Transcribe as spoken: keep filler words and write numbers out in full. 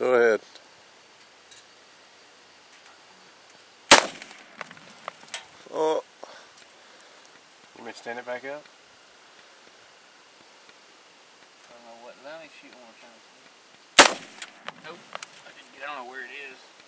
Go ahead. Oh. You may stand it back up? I don't know what. Let me shoot one more time. Nope. I didn't get. I don't know where it is.